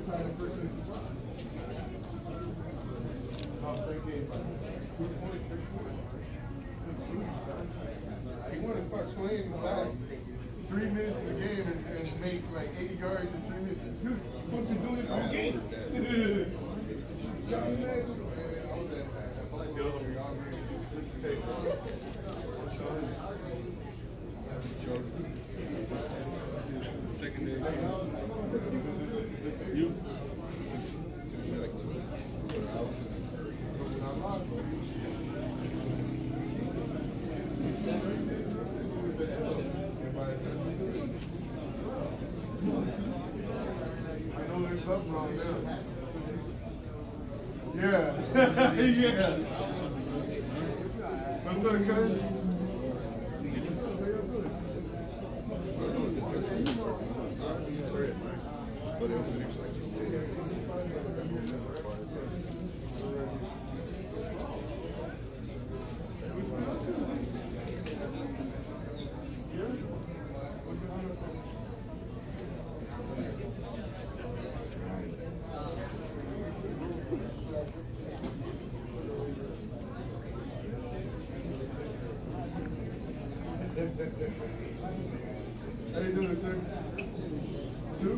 He wanted to start playing the last 3 minutes of the game and make like 80 yards in 3 minutes. You're supposed to be doing it all game. Second day. You? I know there's something wrong there. Yeah. Yeah. What's up, cuz? But it'll finish like How you doing, sir? 2?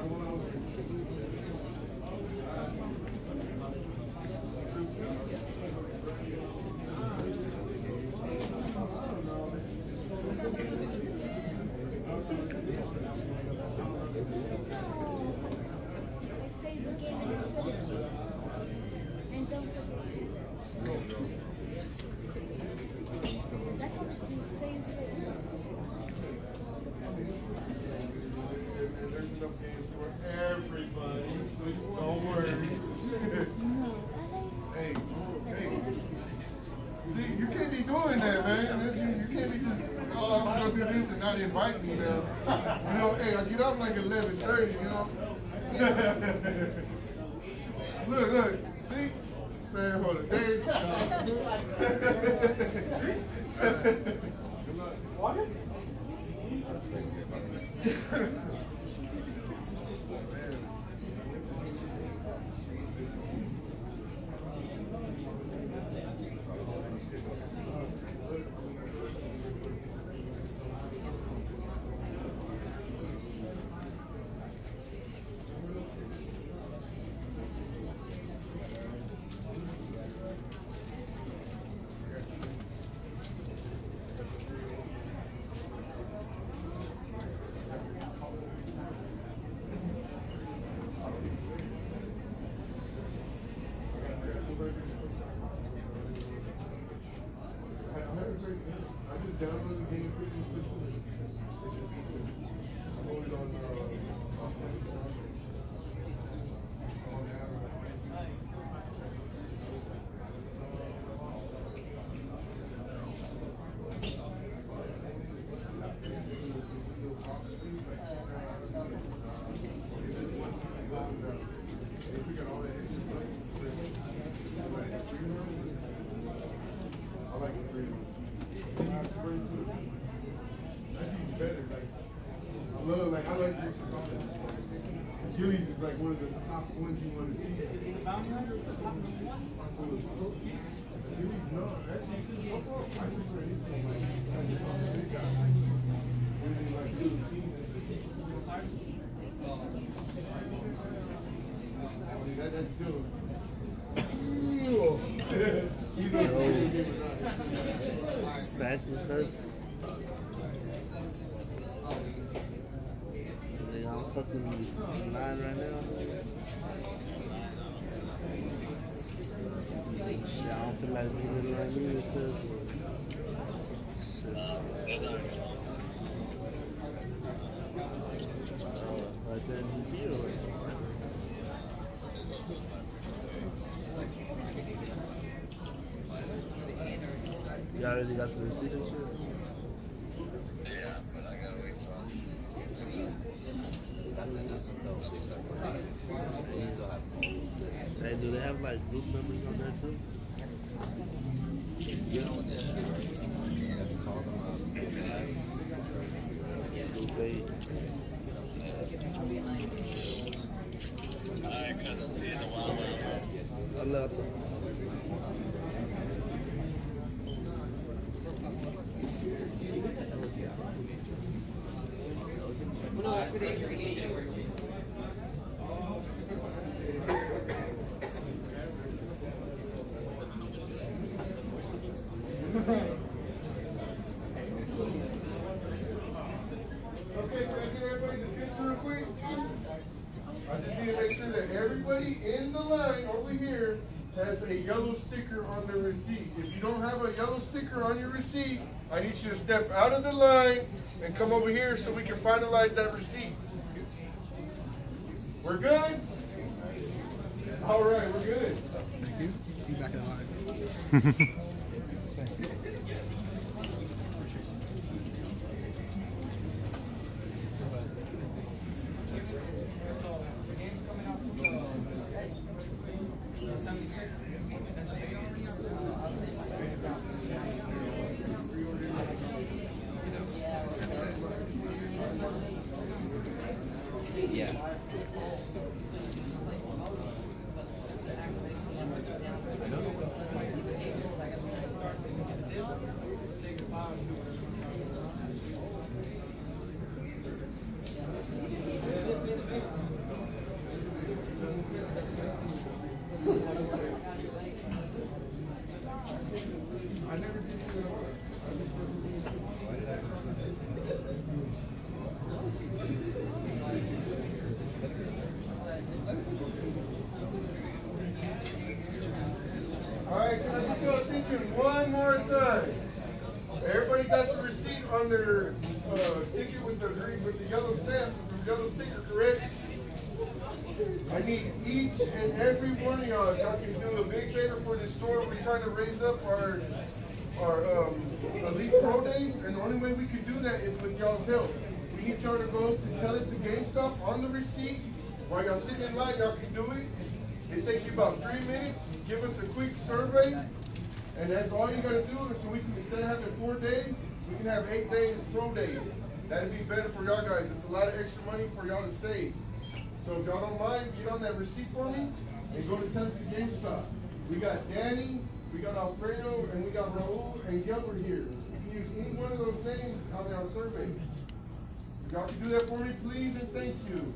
There's enough games for everybody. Don't worry. Hey. See, you can't be doing that, man. You can't be just, oh, I'm gonna do this and not invite me now. You know, hey, I get up like 11:30, you know. Look. See? Man, hold it. Hey. Water? I like Gillies is like one of the top ones you want to see. Gillies, no, actually, I prefer his team like big guy. Really like little team. That's still. You know, scratch with us. I'm fucking 9 right now. Shit, I don't feel like being like me because right there in the field. You already got the receipt and shit? yeah, but I gotta wait for all these things to get together. Hey, do they have like group members on there too? Yeah. Group 8. vato. Okay, can I get everybody's attention real quick? I just need to make sure that everybody in the line over here has a yellow sticker on their receipt. If you don't have a yellow sticker on your receipt, I need you to step out of the line and come over here so we can finalize that receipt. We're good? All right, we're good. Thank you. You back in line. Yeah. All right, can I get your attention one more time? Everybody got the receipt on their ticket with the yellow stamp, the yellow sticker, correct? I need each and every one of y'all. Y'all can do a big favor for this store. We're trying to raise up our Elite Pro Days, and the only way we can do that is with y'all's help. We need y'all to go to tell it to GameStop on the receipt. While y'all sitting in line, y'all can do it. It takes you about 3 minutes. Give us a quick survey, and that's all you gotta do. So we can, instead of having 4 days, we can have 8 days Pro Days. That'd be better for y'all guys. It's a lot of extra money for y'all to save. So if y'all don't mind, get on that receipt for me and go to tell it to GameStop. We got Danny, we got Alfredo, and we got Raul and Gilbert here. You can use any one of those names on our survey. If y'all can do that for me, please, and thank you.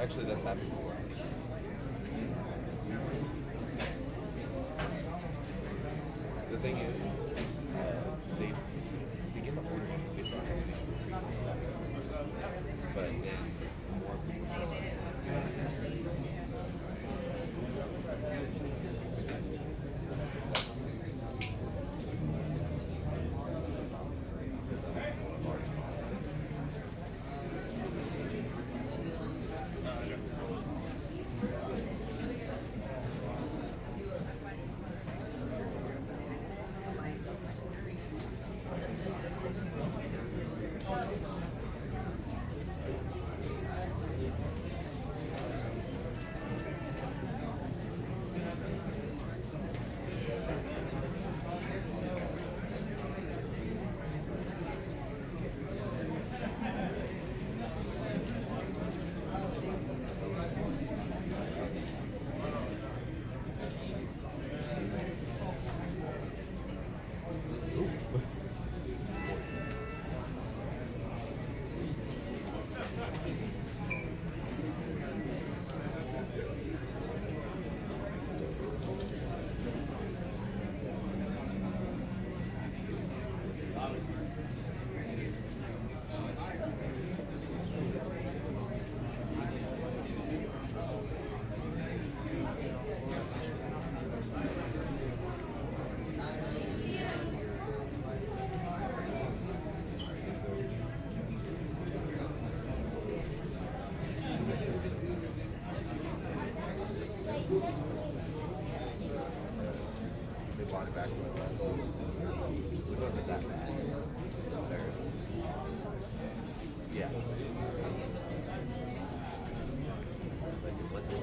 Actually, that's happened before. The thing is, they give up everything based on everything. But then more people show up. They brought it back. It wasn't that bad. Yeah. But it wasn't.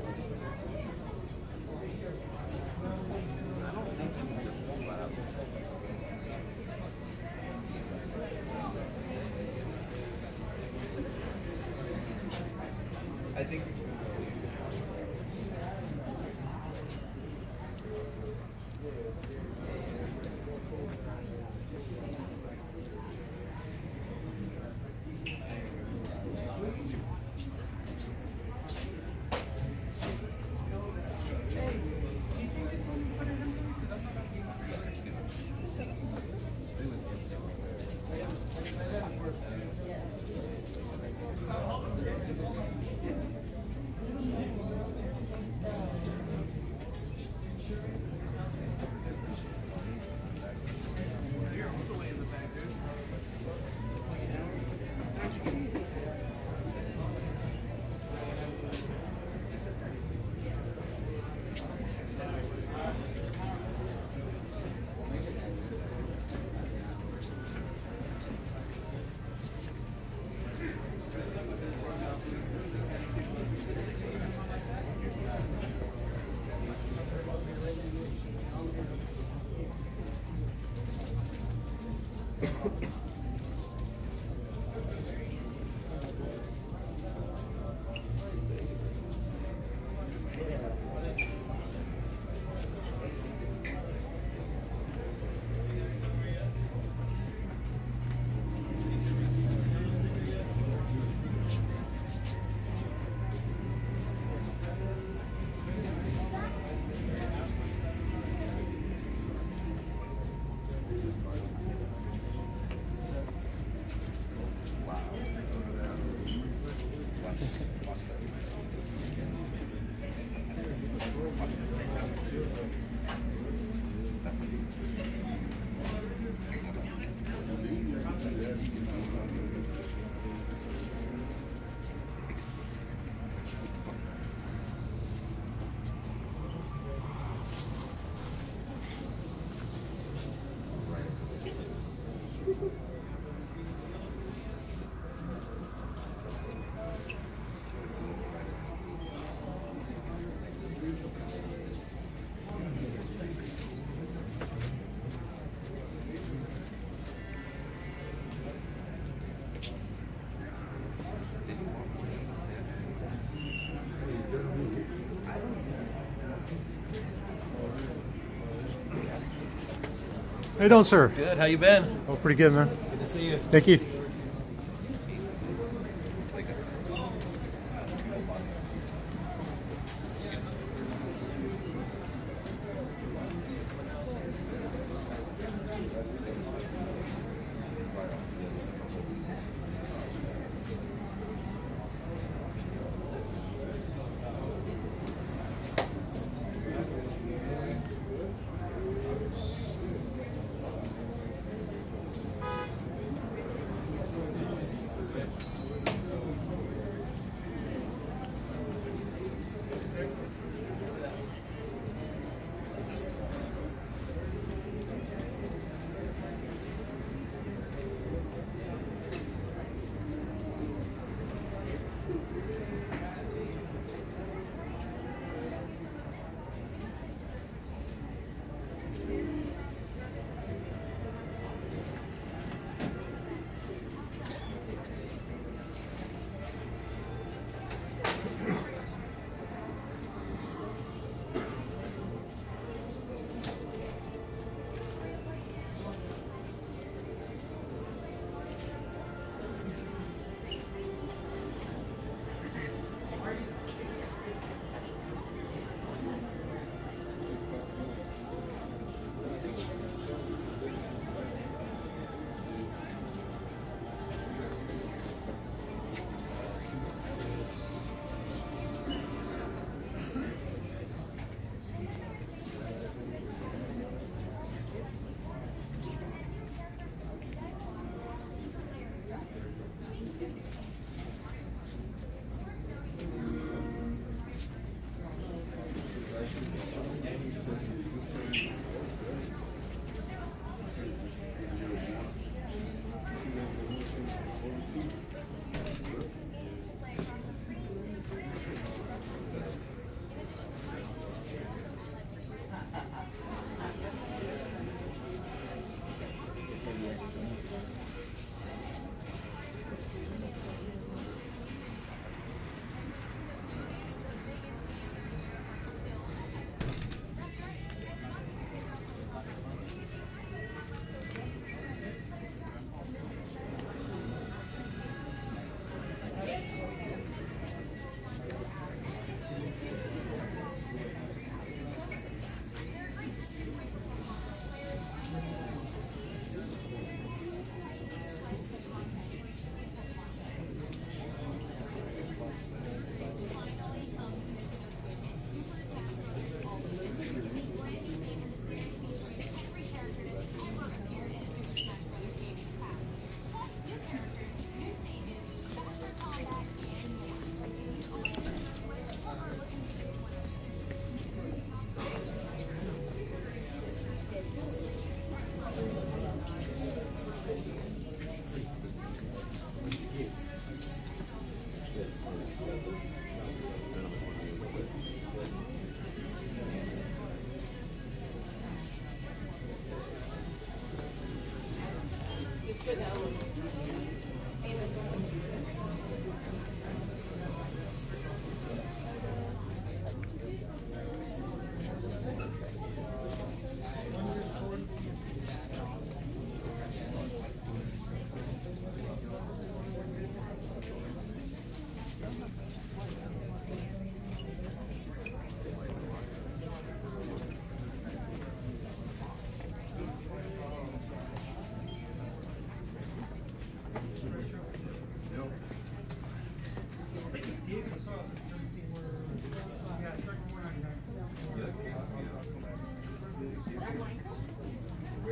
I don't think he just flat out. I think. How you doing, sir? Good. How you been? Oh, pretty good, man. Good to see you. Thank you.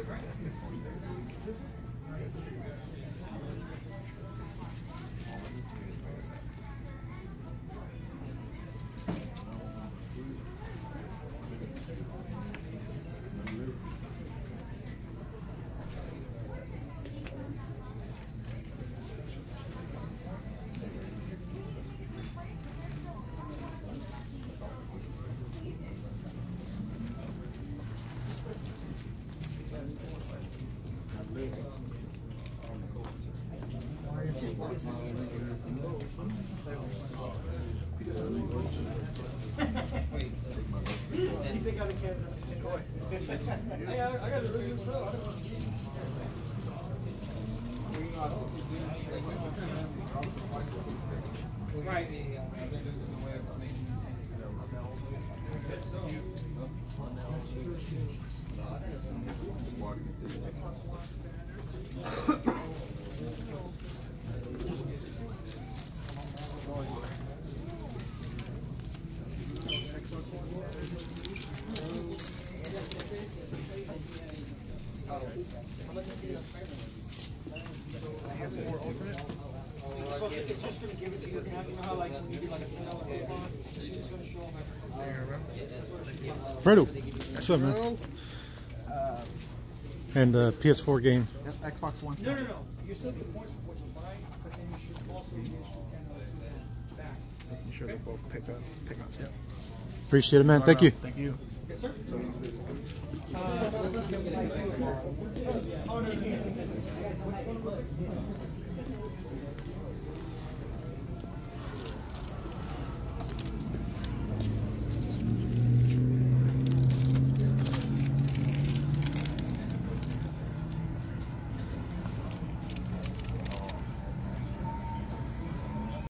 It's just going to give it to you. You know how like when you do like a 10 hour coupon, it's just going to show them. Fredo, what's up, man? And PS4 game. Yep, Xbox One. No. You still get points for what you buy, but then you should also get your 10 back. Making sure they're both pickups. Yep. Appreciate it, man. Thank you. Thank you. Yes, sir.